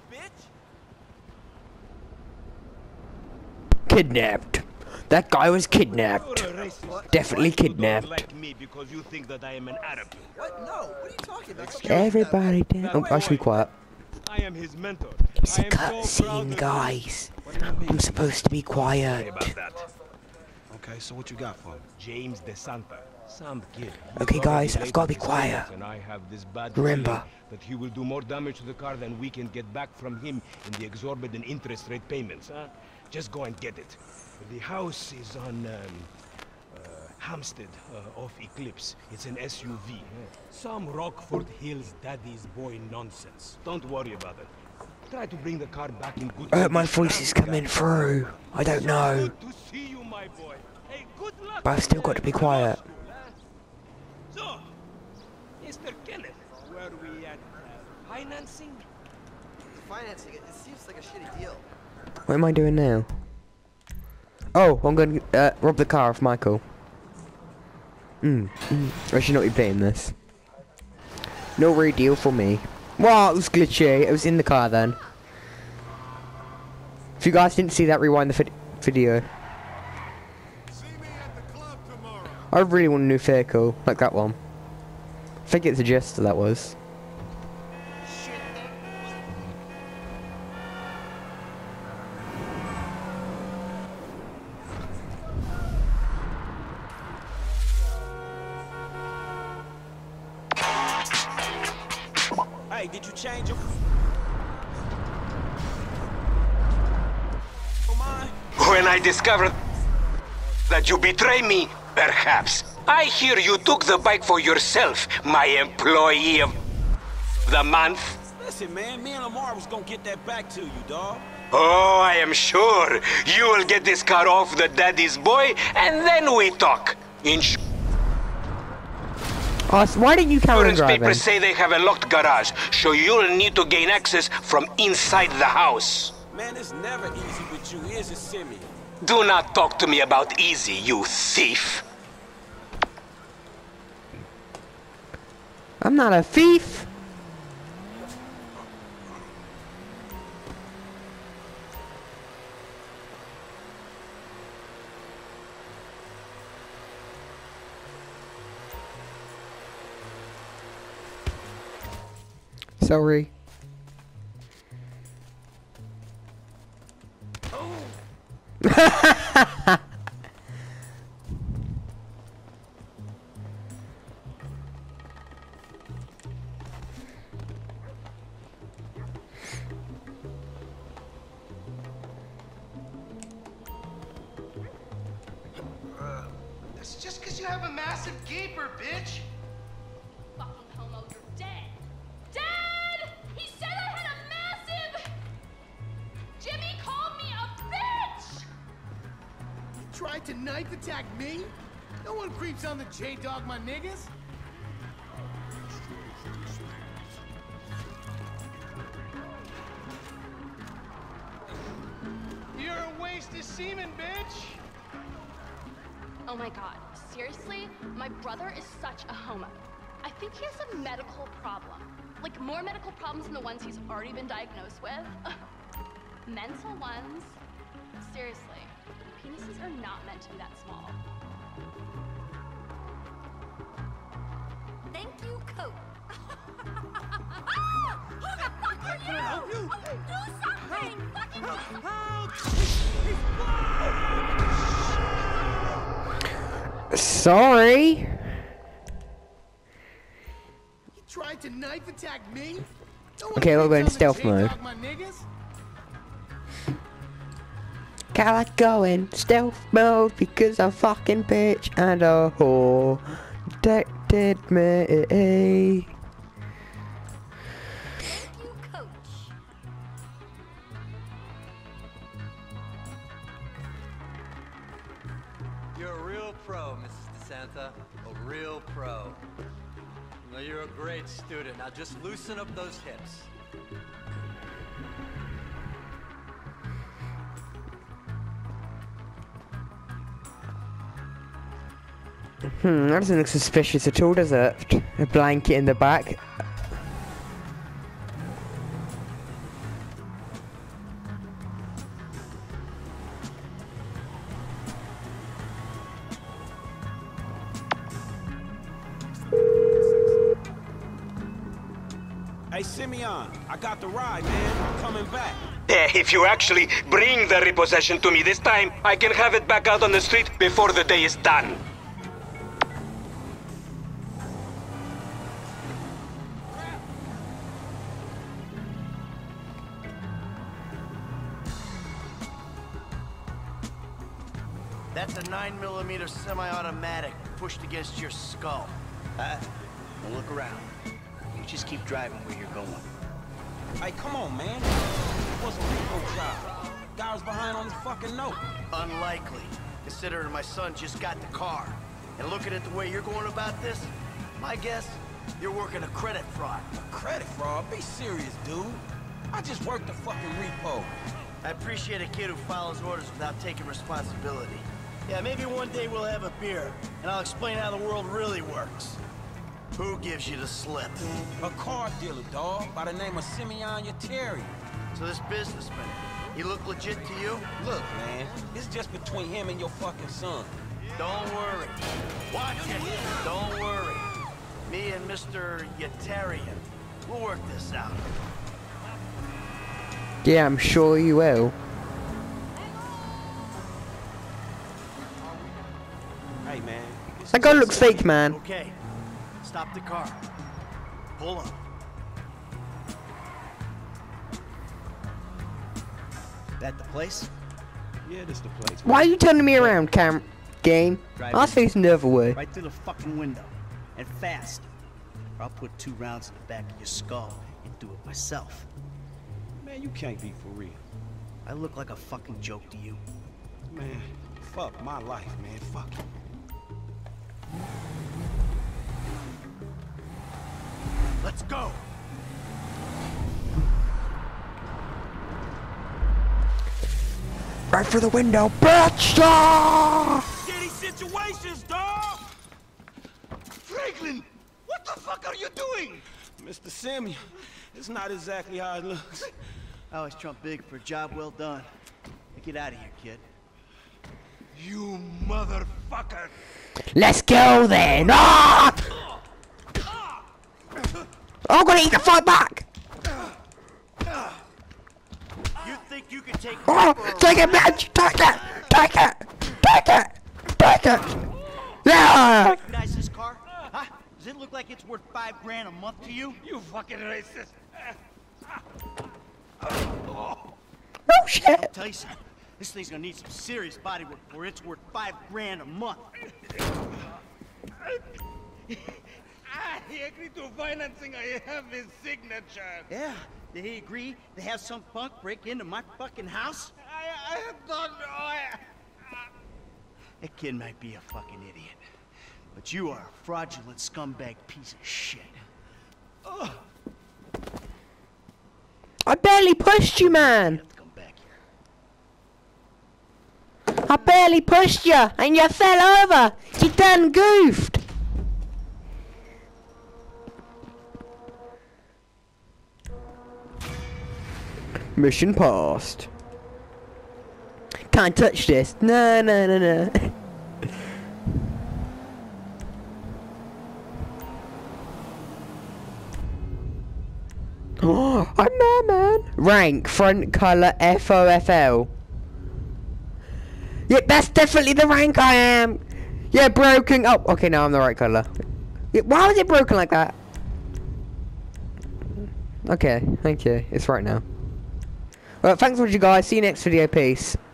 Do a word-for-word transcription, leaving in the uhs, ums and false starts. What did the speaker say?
bitch. Kidnapped. That guy was kidnapped. Definitely kidnapped. Like me because you think that I am an Arab. What? No. What are you talking about? Excuse Everybody down. Oh, I should be quiet. I am his mentor. It's a I am so proud cutscene, of guys. I'm supposed to be quiet. about that. Okay, so what you got for him? James DeSanta. Sound kid. Okay, He's guys, already I've gotta be laid his quiet. plans, And I have this bad Remember. feeling that he will do more damage to the car than we can get back from him in the exorbitant interest rate payments, huh? Just go and get it. The house is on um, uh, Hampstead, uh, off Eclipse. It's an S U V. Some Rockford Hills daddy's boy nonsense. Don't worry about it. Try to bring the car back in good I hope my condition. voice is coming through. I don't know. Good to see you, my boy. Hey, good luck. But I've still got to be quiet. So, Mister Kenneth, where we at uh, financing? Financing it. It seems like a shitty deal. What am I doing now? Oh, I'm going to uh, rob the car of Michael. Hmm. Mm. I should not be playing this. No real deal for me. Wow, it was glitchy. It was in the car then. If you guys didn't see that, rewind the vid video. See me at the club tomorrow. I really want a new vehicle, like that one. I think it's a Jester that was. Hey, did you change him? When I discovered that you betray me, perhaps. I hear you took the bike for yourself, my employee of the month. Listen, man, me and Lamar was gonna get that back to you, dawg. Oh, I am sure. You will get this car off the daddy's boy, and then we talk. Insurance Oh, so why didn't you carry on driving? papers say they have a locked garage, so you'll need to gain access from inside the house. Man, it's never easy with you, is it, Simeon? Do not talk to me about easy, you thief. I'm not a thief. Sorry. That's just because you have a massive gaper, bitch. Fucking homo, you're dead. Dad! He said I had a massive... Jimmy called me a bitch! You tried to knife attack me? No one creeps on the J-Dog, my niggas. You're a waste of semen, bitch. Oh my god, seriously? My brother is such a homo. I think he has a medical problem. Like, more medical problems than the ones he's already been diagnosed with. Mental ones. Seriously, penises are not meant to be that small. Thank you, Coke. Ah! Who the fuck are you? Can I help you? Oh, do something! Fucking do something! Sorry. You tried to knife attack me? No one Okay, we'll go in creeps on stealth the J-Dog, mode. my niggas. Can't go in stealth mode because I'm fucking bitch and a whore. Detected me. Thank you, Coach. You're a real pro, Missus DeSanta. A real pro. Well, you're a great student. Now just loosen up those hips. Hmm, that doesn't look suspicious at all, does it? A blanket in the back. Hey, Simeon, I got the ride, man. I'm coming back. Eh, if you actually bring the repossession to me this time, I can have it back out on the street before the day is done. That's a nine millimeter semi-automatic pushed against your skull. Huh? Don't look around. You just keep driving where you're going. Hey, come on, man. It was a repo job. Guy was behind on his fucking note. Unlikely, considering my son just got the car. And looking at the way you're going about this, my guess, you're working a credit fraud. A credit fraud? Be serious, dude. I just worked the fucking repo. I appreciate a kid who follows orders without taking responsibility. Yeah, maybe one day we'll have a beer, and I'll explain how the world really works. Who gives you the slip? A car dealer, dawg, by the name of Simeon Yetarian. So this businessman, he look legit to you? Look, man, it's just between him and your fucking son. Don't worry. Watch it. Don't worry. Me and Mister Yetarian, we'll work this out. Yeah, I'm sure you will. Hey, man. That guy looks fake, man. Okay. Stop the car. Pull up. That the place? Yeah, this the place. Why are you turning me around, cam game? Drive I'll in. face the other way. Right through the fucking window. And fast. Or I'll put two rounds in the back of your skull and do it myself. Man, you can't be for real. I look like a fucking joke to you. Man, fuck my life, man. Fuck it. Let's go. Right for the window, bitch! Ah! Shitty situations, dog! Franklin, what the fuck are you doing? Mister Simeon, it's not exactly how it looks. I always trump big for a job well done. Now get out of here, kid. You motherfucker! Let's go then! Ah! I'm gonna eat the fight back! You think you can take Oh, take it, bitch! Take it! Take it! Take it! Take it! Yeah! Recognize this car? Huh? Does it look like it's worth five grand a month to you? You fucking racist! Oh shit! I'll tell you something. This thing's gonna need some serious body work before it's worth five grand a month. I agree to financing. I have his signature. Yeah, did he agree to have some punk break into my fucking house? I, I don't know. I... That kid might be a fucking idiot, but you are a fraudulent scumbag piece of shit. Ugh. I barely pushed you, man! You have to come back here. I barely pushed you, and you fell over! You done goofed! Mission passed. Can't touch this. No, no, no, no. Oh, I'm there, man. Rank, front color, F O F L. Yep, that's definitely the rank I am. Yeah, broken. Oh, okay, now I'm the right color. Yeah, why was it broken like that? Okay, thank you. It's right now. Well, thanks for watching, guys. See you next video. Peace.